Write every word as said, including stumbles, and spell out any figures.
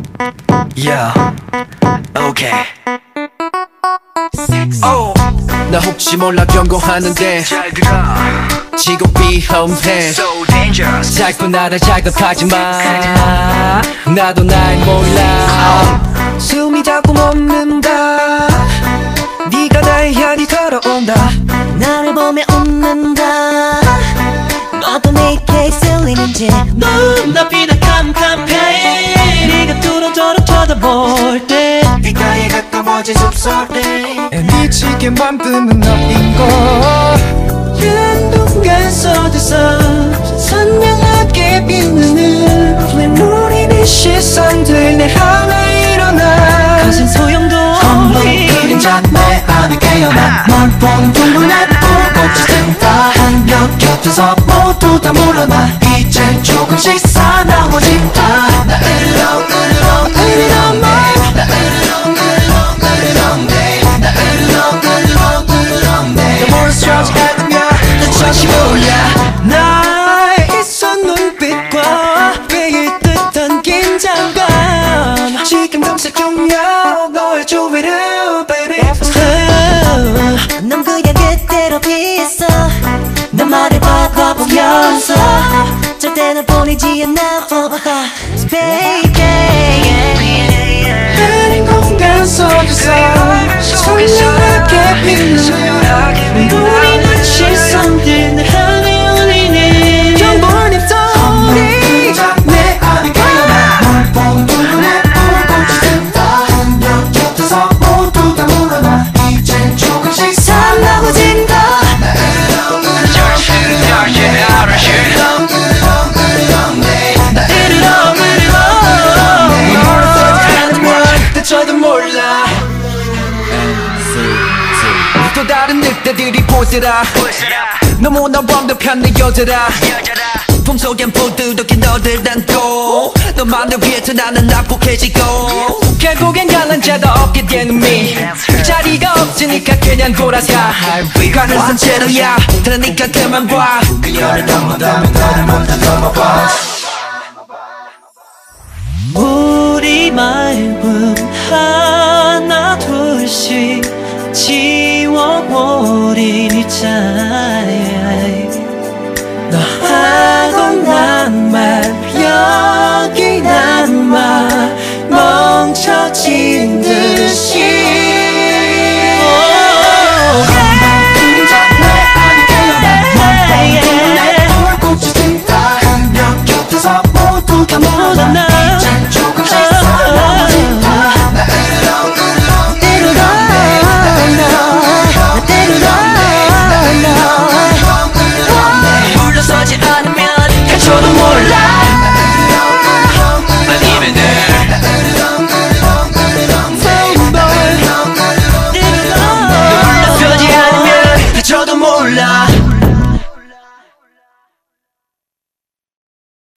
Yeah, okay. Oh, 나 혹시 몰라 경고하는데 잘 들어. 지금 위험해. So dangerous. 자꾸 나를 자극하지 마. 나도 날 몰라. 숨이 자꾸 멈는다. 네가 날 향해 걸어온다. 나를 보며 웃는다. 너도 내게 쓸리는지 눈앞이 다 캄캄해. 네가 뚫어져라 쳐다볼 때 귓가에 가까워진 숨소리. 미치게만 뜨는 너인 걸. 한동안 쏟아서 선명하게 빛나는 눈물이 네 시선들 내 향해 일어나. 거센 소용도 없는 그림자 내 안에 깨어나. 널 보는 둥근에 불꽃이 든다. 한벽 곁에서 모두 다 물러나. 이젠 조금씩 사나워진다. 나 으르렁 으르렁 으르렁 내. 나 으르렁 으르렁 으르렁 내. 나 으르렁 으르렁 으르렁 내. 너 몬스터지 않으면 난 정신 몰라. 나의 손 눈빛과 베일 듯한 긴장감 지금 검색 중이야 너의 주위를 baby. 넌 그냥 그대로 있어. 내 말을 바라보면서 절대 널 보내지 않아 for us baby. 흐린 공간 속에서 선명하게 빛나는 눈이 난 시선들 날 향해 울리는 경보는 입소리. 내 안에 깨어나. 널 보는 눈에 불꽃이 든다. 한벽 곁에서 모두 다 물러나. 이젠 조금씩 사나워진다. 나 으르렁 으르렁 으르렁 내. 으르렁 으르렁 으르렁 내. 나 으르렁 으르렁 내. 널 보지 않으면 대처도 몰라. 또 다른 늑대들이 보더라. 너무나 완벽한 내 여자라. 품속엔 부드럽게 너를 안고 너만을 위해서 나는 낙폭해지고 결국엔 강한 자도 없게 되는 미. 자리가 없으니까 그냥 돌아가. 가는 산채로야 그러니까 그만 봐. 그녀를 넘어가면 너를 먼저 넘어봐. 우리 마음은 하나 둘씩 지워버린 이 자리에 너하고 난만 여기 남아 멈춰지